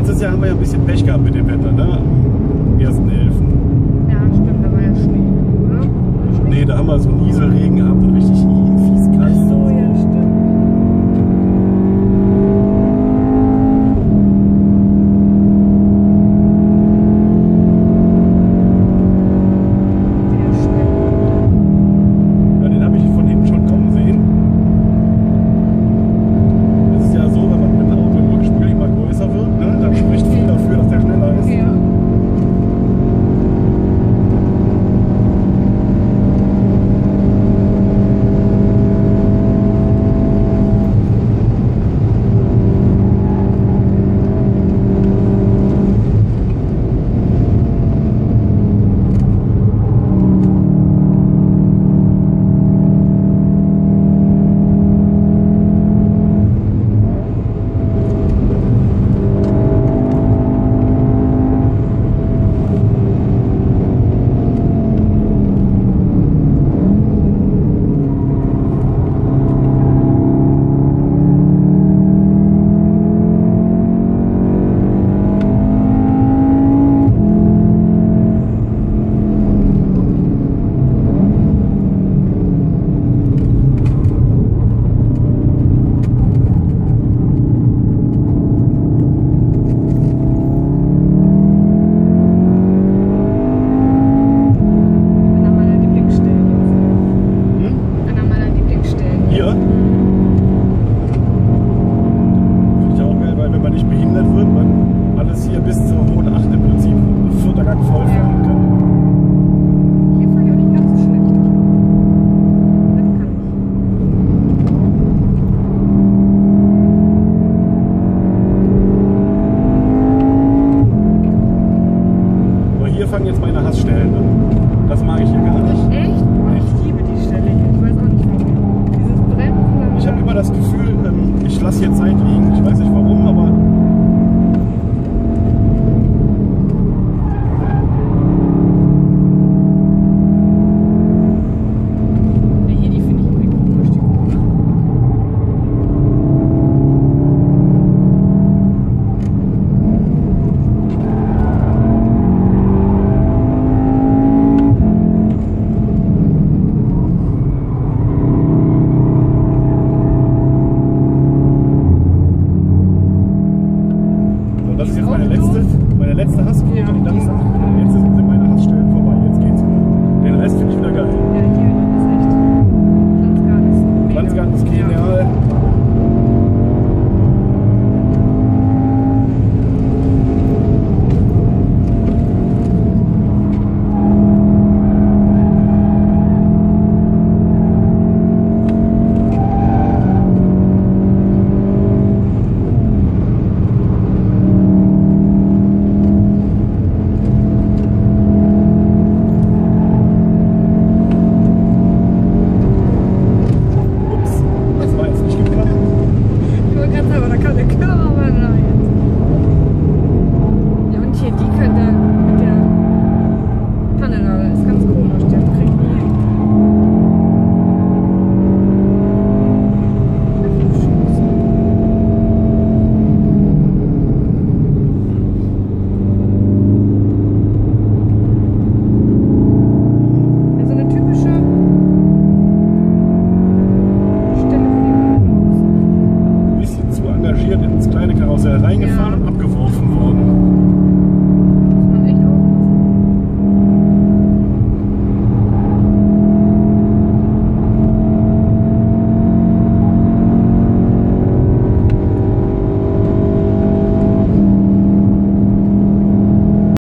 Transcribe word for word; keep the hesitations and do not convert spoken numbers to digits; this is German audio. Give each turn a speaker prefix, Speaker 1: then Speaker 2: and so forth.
Speaker 1: letztes Jahr haben wir ja ein bisschen Pech gehabt mit dem Wetter, ne? Am ersten elften
Speaker 2: Ja, stimmt, da war ja Schnee, oder? Schnee?
Speaker 1: Nee, da haben wir so Nieselregen gehabt und richtig fies kalt.
Speaker 2: Ach so, ja, stimmt.
Speaker 1: Fangen jetzt meine Hassstellen an. Das mag ich hier gar nicht.
Speaker 2: Echt? Boah, ich liebe die Stelle hier. Ich weiß auch nicht warum. Dieses Bremsen.
Speaker 1: Ich habe immer das Gefühl, ähm, ich lasse hier Zeit liegen. Ich weiß nicht warum, aber
Speaker 2: ja, hier, die finde ich irgendwie komisch, die Kurve.
Speaker 1: das ist jetzt meine letzte, meine letzte Hasskurve.
Speaker 2: Ja,
Speaker 1: Dann
Speaker 2: die
Speaker 1: ist,
Speaker 2: ist auch
Speaker 1: jetzt sind meine Hassstellen vorbei. Jetzt geht's wieder. Den Rest finde ich wieder geil.
Speaker 2: Ja, hier, das ist echt. Pflanzgarten ist mega.
Speaker 1: Pflanzgarten ist genial.